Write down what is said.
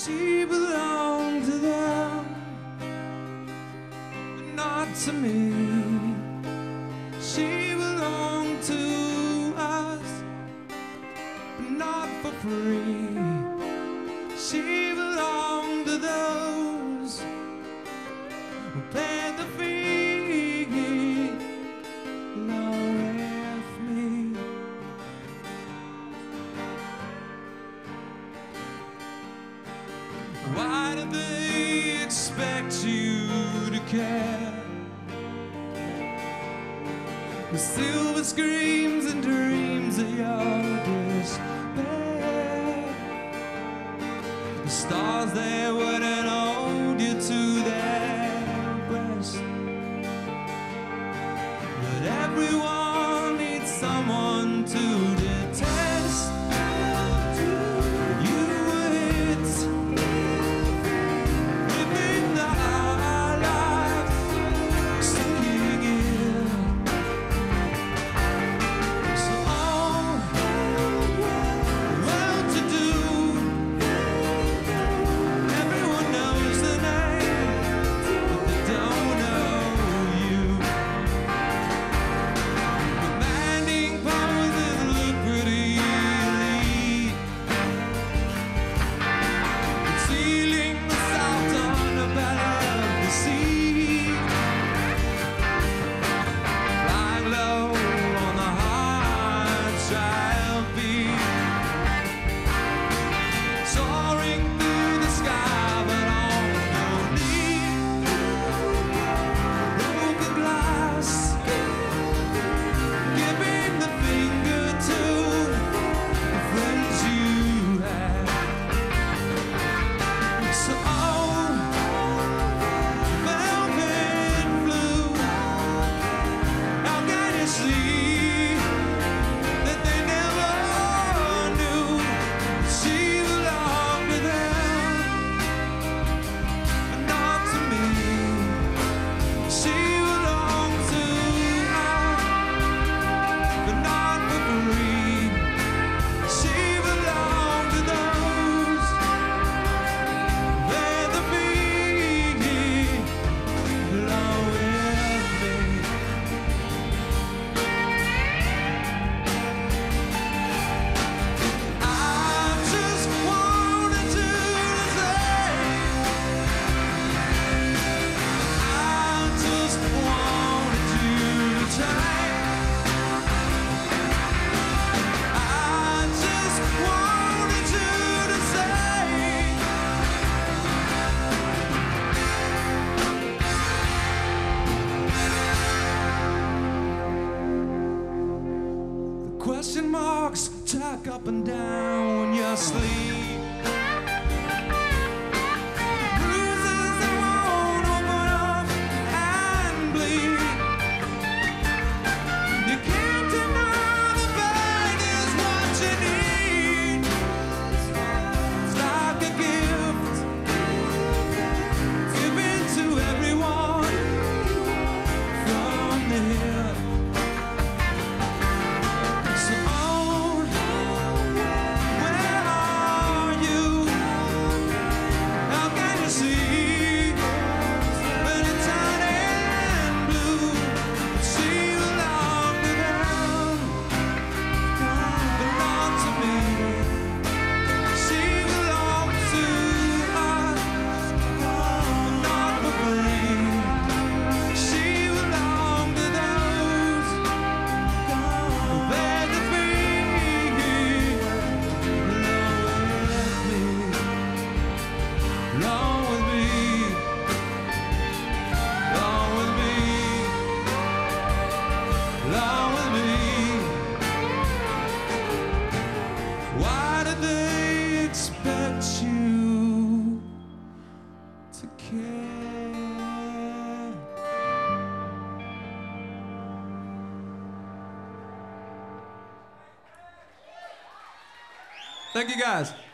She belonged to them, but not to me. She belonged to us, but not for free. She belonged to those who paid the fee along with me. Why do they expect you to care? The silver screams and dreams of your despair. The stars, they wouldn't hold you to their breast. But everyone needs someone to detest. You were it, living the high life, sinking in. So all well-to-do, everyone knows the name, but they don't know you. Commanding powers that look pretty elite, concealing the salt on the belly of the sea, flying low on the hard trial beat, soaring through the sky, but on your knee, broken glass, giving the finger to the friends you had. So velvet blue, how can you see that they never knew she belonged to them, but not to me. She belonged to us, but not for free. She belonged to those where the bee along with me. I just wanted to say, I just wanted to try. I just wanted you to say, the question marks tack up and down when you sleep. Bruises that won't open up and bleed. You can't deny the pain is what you need. It's like a gift given to everyone from the hip. So where are you? How can you see when it's tiny and blue? She belonged to them, but not to me. She belonged to us, but not for free. She belonged to those who bear the fee along with me, along with me, along with me, along with me. Why did they expect you to care? Thank you guys.